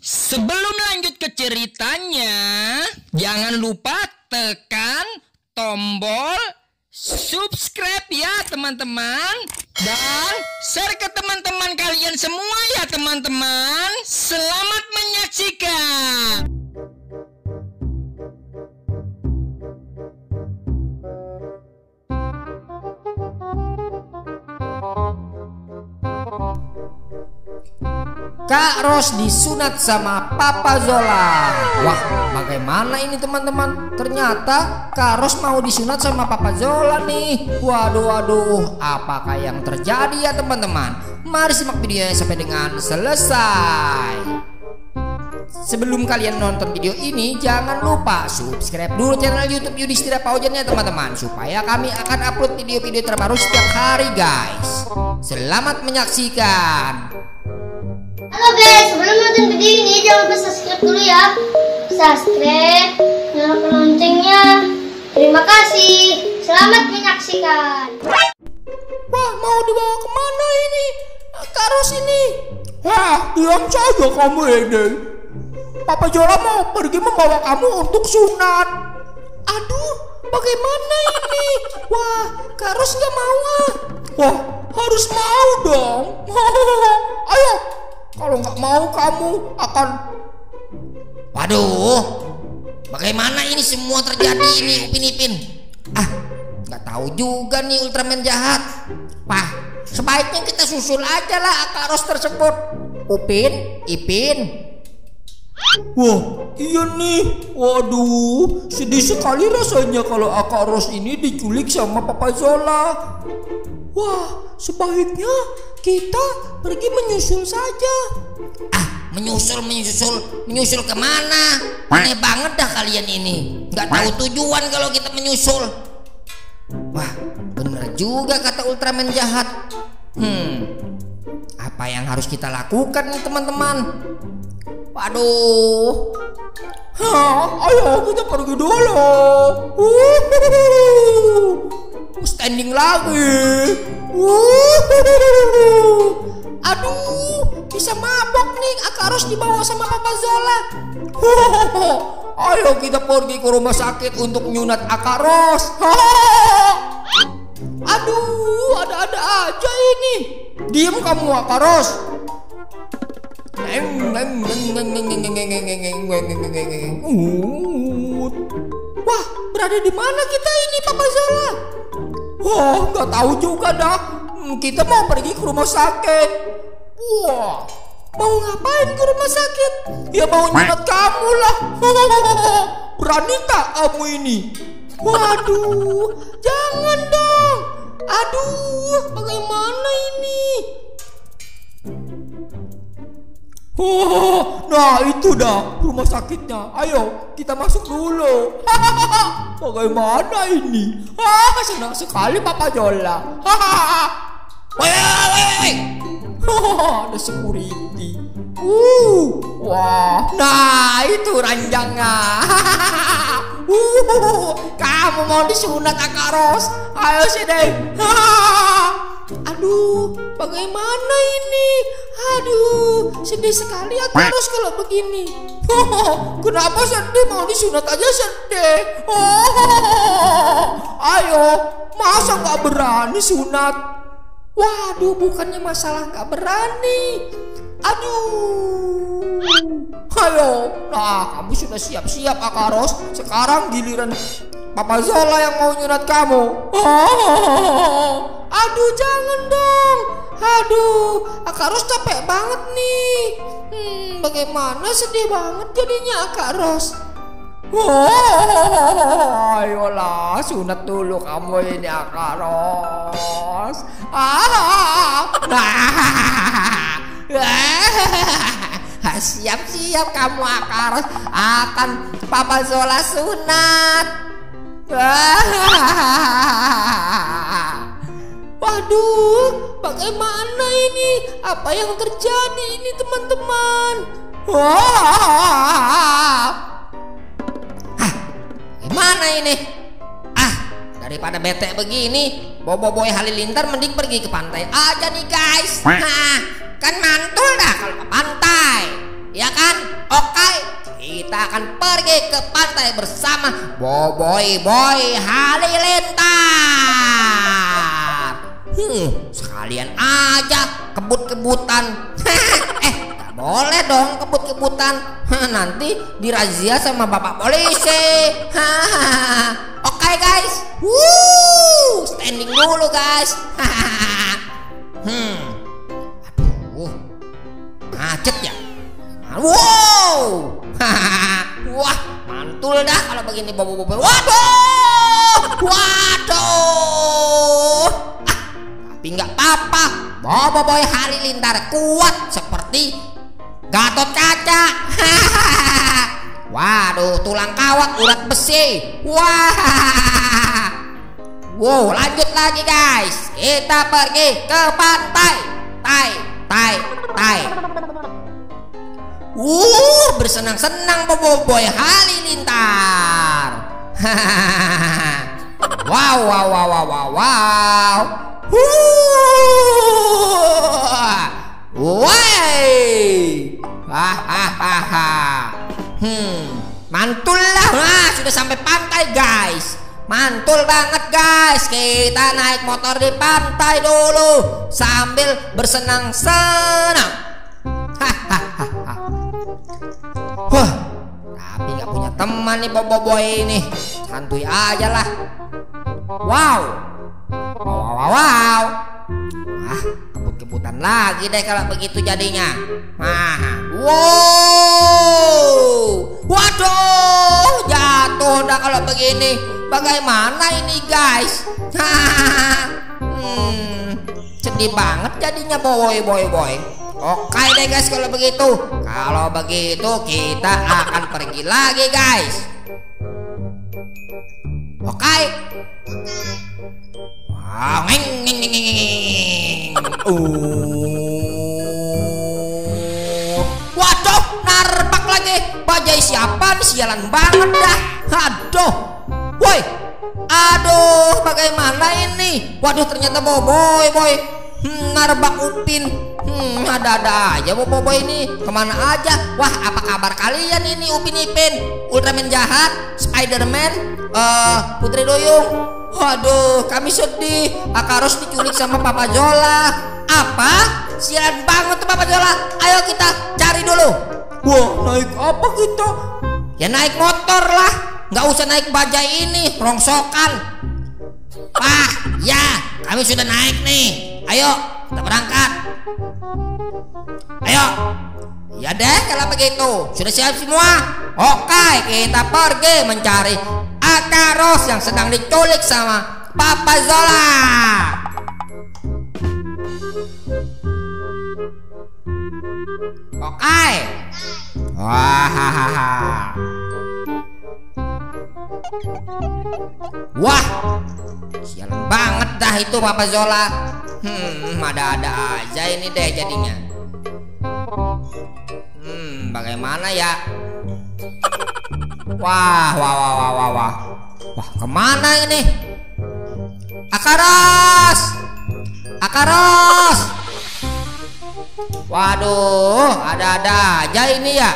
Sebelum lanjut ke ceritanya, jangan lupa tekan tombol subscribe ya teman-teman. Dan share ke teman-teman kalian semua ya teman-teman. Selamat menyaksikan. Kak Ros disunat sama Papa Zola. Wah, bagaimana ini teman-teman? Ternyata Kak Ros mau disunat sama Papa Zola nih. Waduh, apakah yang terjadi ya teman-teman? Mari simak videonya sampai dengan selesai. Sebelum kalian nonton video ini, jangan lupa subscribe dulu channel YouTube Yudhistira Paujan ya teman-teman, supaya kami akan upload video-video terbaru setiap hari guys. Selamat menyaksikan. Halo guys, sebelum nonton video ini jangan lupa subscribe dulu ya. Subscribe, nyalakan loncengnya. Terima kasih. Selamat menyaksikan. Wah, mau dibawa kemana ini? Kak Ros ini. Wah, diam saja kamu ini. Papa Zola mau pergi membawa kamu untuk sunat. Aduh, bagaimana ini? Wah, Kak Ros gak mau ah. Wah, harus mau dong. Ayo, kalau nggak mau kamu akan... Waduh, bagaimana ini semua terjadi ini Upin Ipin? Nggak tahu juga nih Ultraman jahat. Wah, sebaiknya kita susul aja lah Kak Ros tersebut. Upin Ipin. Wah, iya nih. Waduh, sedih sekali rasanya kalau Kak Ros ini diculik sama Papa Zola. Wah, sebaiknya kita pergi menyusul saja. Menyusul kemana? Aneh banget dah kalian ini. Nggak tahu tujuan kalau kita menyusul. Wah, bener juga kata Ultraman jahat. Apa yang harus kita lakukan nih teman-teman? Waduh. Ayo kita pergi dulu. Standing lagi. Aduh, bisa mabok nih Kak Ros dibawa sama Papa Zola. Ayo kita pergi ke rumah sakit untuk nyunat Kak Ros. Aduh, ada-ada aja ini. Diam kamu Kak Ros. Wah, berada di mana kita ini Papa Zola? Wah, nggak tahu juga dah. Kita mau pergi ke rumah sakit. Wah, mau ngapain ke rumah sakit? Ya mau nyunat kamu lah. Berani tak kamu ini? Waduh, jangan dong. Aduh, bagaimana ini? Nah itu dah rumah sakitnya. Ayo kita masuk dulu. Bagaimana ini? Senang sekali Papa Zola. Woi. Ada security. Wah, nah itu ranjangnya. Kamu mau disunat Kak Ros? Ayo sini. Aduh, bagaimana ini? Aduh, sedih sekali Kak Ros kalau begini. Kenapa sedih? Mau disunat aja sedih. Ayo, masa nggak berani sunat? Waduh, bukannya masalah nggak berani. Aduh. Ayo, nah kamu sudah siap-siap Kak Ros. Sekarang giliran Papa Zola yang mau nyunat kamu. Aduh, jangan dong. Aduh, Kak Ros capek banget nih. Bagaimana sedih banget jadinya Kak Ros. Ayolah, sunat dulu kamu ini Kak Ros. Siap-siap kamu Kak Ros, akan Papa Zola sunat. Waduh, bagaimana ini? Apa yang terjadi ini teman-teman? Gimana ini? Daripada bete begini, Boboiboy Halilintar mending pergi ke pantai aja nih guys. Kan mantul dah kalau ke pantai, ya kan? akan pergi ke pantai bersama Boboiboy Halilintar. Sekalian aja kebut-kebutan. Gak boleh dong kebut-kebutan. Nanti dirazia sama bapak polisi. Oke guys. Standing dulu guys. Aduh, macet ya. Wow. Wah, mantul dah kalau begini Boboiboy. Waduh. Tapi nggak apa-apa, Boboiboy Halilintar kuat seperti Gatot Kaca. Waduh, tulang kawat urat besi. Wah. Wow, lanjut lagi guys. Kita pergi ke pantai. Bersenang-senang Boboiboy Halilintar. Wow. Mantul lah. Nah, sudah sampai pantai guys. Mantul banget guys. Kita naik motor di pantai dulu sambil bersenang-senang. Tapi gak punya teman nih Boboiboy ini. Santuy aja lah. Wow. Kebut-kebutan lagi deh kalau begitu jadinya. Waduh, jatuh dah kalau begini. Bagaimana ini guys? Sedih banget jadinya Boboiboy. Oke deh guys kalau begitu. Kalau begitu kita akan pergi lagi guys. Oke. Wow, waduh, narbak lagi. Bajai siapa nih, sialan banget dah. Aduh. Woi. Aduh, bagaimana ini? Waduh, ternyata Boboiboy narbak Upin. Ada-ada aja Boboiboy ini. Kemana aja? Wah, apa kabar kalian ini Upin Ipin, Ultraman jahat, Spiderman, Putri Duyung? Waduh, kami sedih. Akaros diculik sama Papa Zola. Apa? Sialan banget tuh Papa Zola. Ayo kita cari dulu. Wah, naik apa kita? Ya naik motor lah. Nggak usah naik bajai ini, rongsokan. Wah, ya, kami sudah naik nih. Ayo, kita berangkat. Ayo. Ya deh kalau begitu. Sudah siap semua? Oke, kita pergi mencari Akaros yang sedang diculik sama Papa Zola. Oke. Wah, sialan banget dah itu Papa Zola. Ada-ada aja ini deh jadinya. Bagaimana ya? Wah, kemana ini? Akaros. Waduh, ada-ada aja ini ya.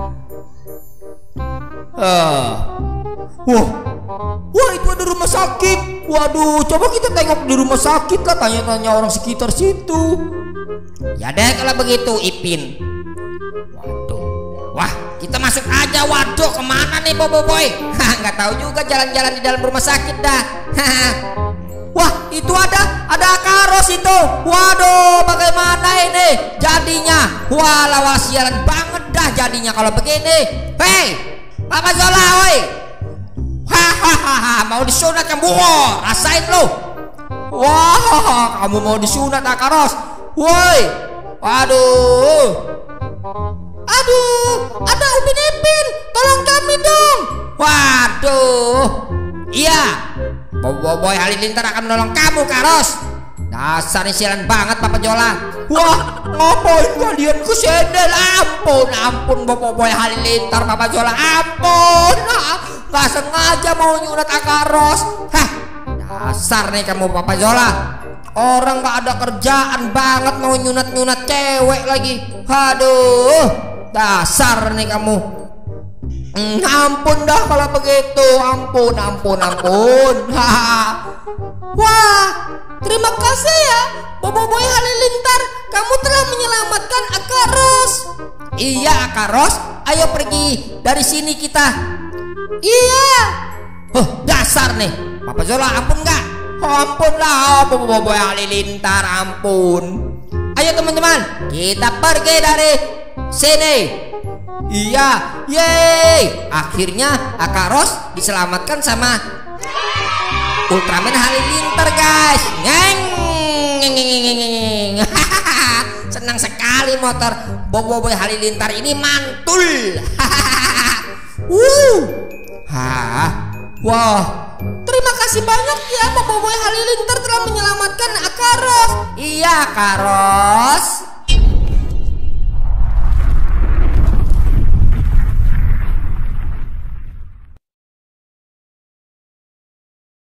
Wah, itu ada rumah sakit. Waduh, coba kita tengok di rumah sakit lah, tanya-tanya orang sekitar situ. Ya deh kalau begitu Ipin. Waduh. Wah, kita masuk aja. Waduh, kemana nih Boboiboy? Nggak tahu juga jalan-jalan di dalam rumah sakit dah. Wah, itu ada Akaros itu. Waduh, bagaimana ini jadinya? Wah, sialan banget dah jadinya kalau begini. Hei, Papa Zola, woi. Mau disunat kamu? Rasain lo. Wah, kamu mau disunat Akaros? Woi. Waduh. Ada Upin Ipin, tolong kami dong. Waduh. Iya, Boboiboy Halilintar akan menolong kamu, Karos. Dasar ini sialan banget Papa Zola. Wah, ngapain kalian ke sendal? Ampun Boboiboy Halilintar, Papa Zola. Ampun. Gak sengaja mau nyunat Akaros. Dasar nih kamu Papa Zola. Orang gak ada kerjaan banget mau nyunat-nyunat cewek lagi. Aduh, dasar nih kamu. Ampun dah kalau begitu. Ampun. Wah, terima kasih ya Boboiboy Halilintar. Kamu telah menyelamatkan Akaros. Iya Akaros, ayo pergi dari sini kita. Iya. Dasar nih Papa Zola, ampun nggak? Ampun lah Boboiboy Halilintar, ampun. Ayo teman-teman, kita pergi dari sini. Iya, yeay. Akhirnya Akaros diselamatkan sama Ultraman Halilintar, guys. Senang sekali motor Boboiboy Halilintar ini mantul. Wah, terima kasih banyak ya Boboiboy Halilintar telah menyelamatkan Akaros. Iya Akaros.